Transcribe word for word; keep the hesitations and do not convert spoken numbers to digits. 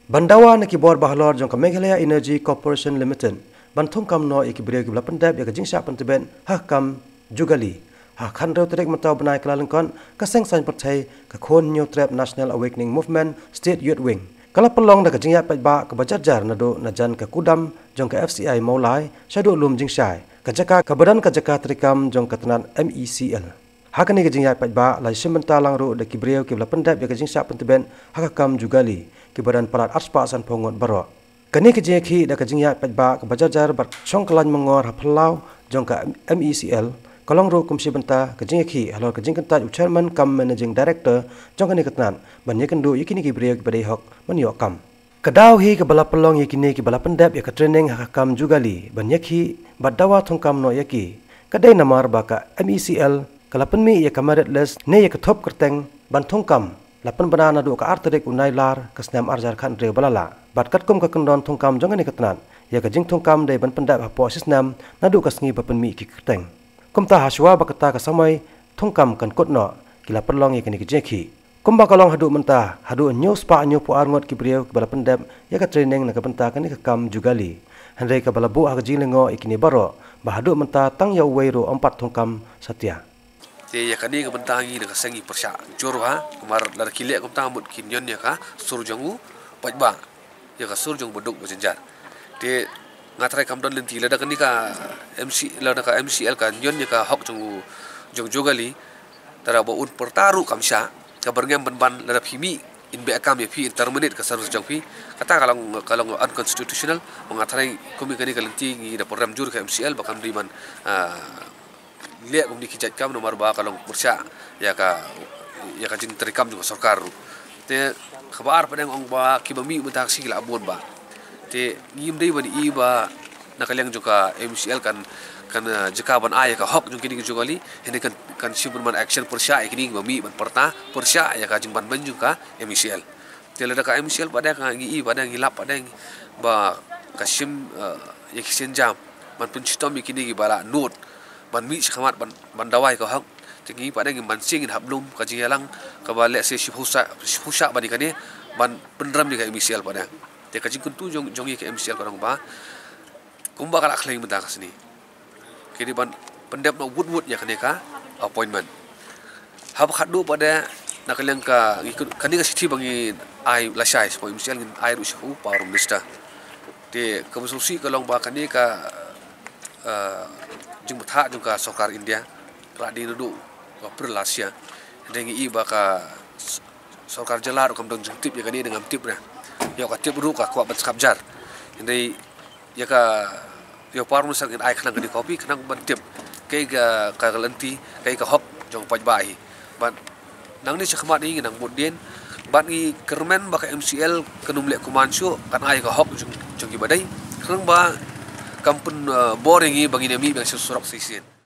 Bandawa na kibor bahlor jong ka Meghalaya Energy Corporation Limited banthong kam no ikibrio kibla pendap ya kajing sya penteben ha kam jugali ha khandro trek mataw banai klalengkon ka seng san perthai ka khon new trap National Awakening Movement State Youth Wing kala pelong da kajing ya pat ba ka bajar na do na jan ka kudam jong ka F C I maulai syadu lum jing syai ka jaka ka badan ka jaka trikam jong ka tanan M E C L hakani kajing ya pat ba lai simenta langru da kibrio kibla pendap ya kajing sya penteben ha kam jugali kibaran palat arspa san pongot baro kani ke jeki da kajing ya pajba ke bajajar bar song kalan mengor haplau jong ka M E C L kolong ro kumsi benta kajing ki halor kajing kenta chairman kam managing director jong kani ketnan banye kendu yakini ki briya ki badai hok manyo kam kadau hi ke bala pelong yakini ki bala pendap ya ka training ha kam jugali banye ki badawa thongkam no yaki kadai namar ba ka M E C L kalapen mi ya kamaret les ne ya ka thop kerteng ban thongkam lapan banana do ka arterik unai lar kasnam arjar khan re balala bat kat kum ka kendon thongkam jongani katnan ya ka jing thongkam dei ban pendap hapo sisnam nadu kasngi bapen mi ki keteng kum ta haswa bakata ka samai thongkam kan kotno kila perlong ya kini ki jeki kum ba kalong hadu menta hadu nyu spa nyu pu arngot ki brio bala pendap ya ka training na ka benta kan ka kam jugali hanre ka bala bu ha jilengo ikini baro ba hadu menta tang ya weiro empat thongkam satya te ya kani ka bentangi na kasengi persya jorwa kumar lar kilek kum tamut kinyon ya ka surjangu pajba ya ka surjung beduk bajenjar te ngatrai kam don lenti lada kani ka M C lada ka M C L ka nyon ya ka hok jungu jong jogali tara ba un pertaru kamsya ka berngam ban lada phimi in be akam ya phi interminate ka sarus jong phi kata kalau kalau unconstitutional mengatrai kumi kani ka lenti ngi da program jur ka M C L bakam diman lihat kung dikijat kam nomor ba kalong persya ya ka ya ka jing terikam juga sarkar te khabar padang ong ba kibami mutak sila abon ba te ngim dei ban i ba nakalyang juga M C L kan kan jika ban aya ka hok jung kini juga li hene kan kan sibun man action persya ikini bami ban perta persya ya ka jing ban ban juga M C L te lada ka M C L pada ka ngi i pada ngilap pada ba kasim ya kisen jam man pencitom ikini bala note ban mi sikamat ban bandawai ko hak tingi pada ngim ban sing hablum ka jialang ka ba le se shipusa shipusa bani kane ban pendram ni ka M C L pada te ka jing tu jong jongi ka M C L korang ba kumba kala khleng menta kasni kini ban pendap no wud wud ya kane ka appointment hab khadu pada nakalang ka kani ka sithi bangi ai lasai so M C L ngin ai ru shu power minister te kemususi kalong ba kani ka jung betha juga sokar India radi nudu perlasya dengi i baka sokar jelar kam dong tip ya kani dengan tip na ya ka tip ru ka kwa bat skabjar indai ya ka ya parmu sang ai khnang kani kopi khnang ban tip kai ga ka lenti kai ka hop jong paj bai ban nang ni sekhmat ni nang mudien ban i kermen baka M C L kenum le kumansyo kan ai ka hop jong jong badai khrang ba kampun boring i bagi nami bang susurok sisin